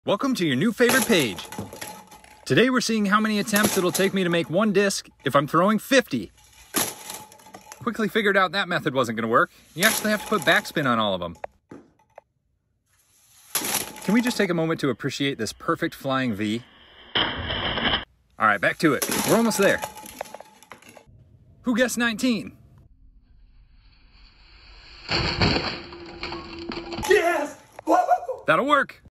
Welcome to your new favorite page. Today we're seeing how many attempts it'll take me to make one disc if I'm throwing 50. Quickly figured out that method wasn't going to work. You actually have to put backspin on all of them. Can we just take a moment to appreciate this perfect flying V? Alright, back to it. We're almost there. Who guessed 19? Yes! Woo! That'll work.